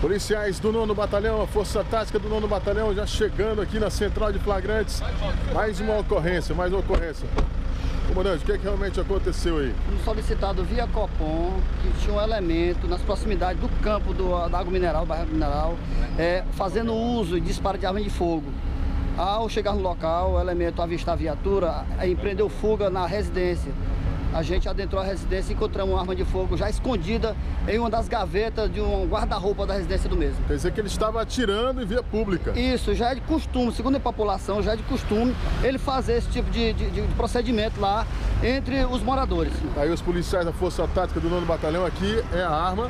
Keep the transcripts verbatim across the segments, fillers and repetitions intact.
Policiais do nono Batalhão, a Força Tática do nono Batalhão já chegando aqui na Central de Flagrantes. Mais uma ocorrência, mais uma ocorrência. Comandante, o que, é que realmente aconteceu aí? Um solicitado via Copom, que tinha um elemento nas proximidades do campo do, da Água Mineral, bairro Mineral, é, fazendo uso e disparo de arma de fogo. Ao chegar no local, o elemento avistar a viatura, empreendeu fuga na residência. A gente adentrou a residência e encontramos uma arma de fogo já escondida em uma das gavetas de um guarda-roupa da residência do mesmo. Quer dizer que ele estava atirando em via pública? Isso, já é de costume, segundo a população, já é de costume ele fazer esse tipo de, de, de procedimento lá entre os moradores. Aí os policiais da Força Tática do nono Batalhão, aqui é a arma,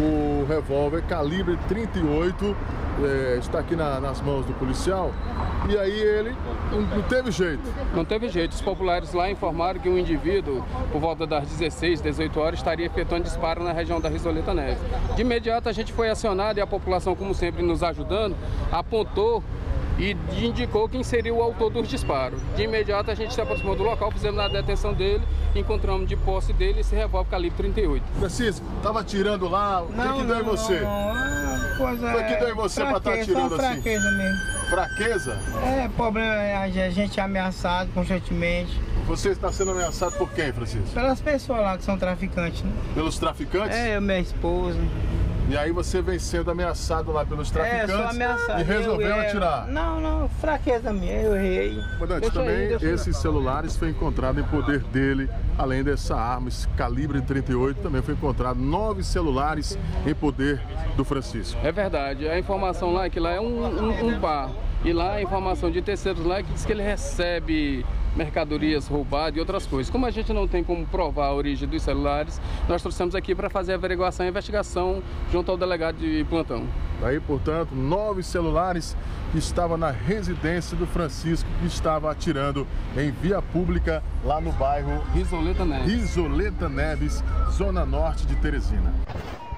o revólver calibre trinta e oito, é, está aqui na, nas mãos do policial. E aí ele não, não teve jeito. Não teve jeito. Os populares lá informaram que um indivíduo, por volta das dezesseis, dezoito horas, estaria efetuando disparo na região da Risoleta Neves. De imediato a gente foi acionado e a população, como sempre, nos ajudando, apontou e indicou quem seria o autor dos disparos. De imediato a gente se aproximou do local, fizemos a detenção dele, encontramos de posse dele esse revólver calibre trinta e oito. Francisco, estava atirando lá, o não, que, que deu não, em você? Não, não. Coisa Foi que deu em você para estar atirando assim? Fraqueza mesmo. Fraqueza? É, problema é a gente é ameaçado constantemente. Você está sendo ameaçado por quem, Francisco? Pelas pessoas lá que são traficantes, né? Pelos traficantes? É, eu, minha esposa. E aí você vem sendo ameaçado lá pelos traficantes, é, eu sou ameaçado. E resolveu eu, atirar? Não, não, fraqueza minha, eu errei. Comandante, também aí, esses celulares foi encontrado em poder dele, além dessa arma, esse calibre trinta e oito, também foi encontrado nove celulares em poder do Francisco. É verdade, a informação lá é que lá é um, um, um bar, e lá a informação de terceiros lá é que diz que ele recebe mercadorias roubadas e outras coisas. Como a gente não tem como provar a origem dos celulares, nós trouxemos aqui para fazer a averiguação e investigação junto ao delegado de plantão. Daí, portanto, nove celulares que estavam na residência do Francisco, que estava atirando em via pública lá no bairro Risoleta Neves, Risoleta Neves, zona norte de Teresina.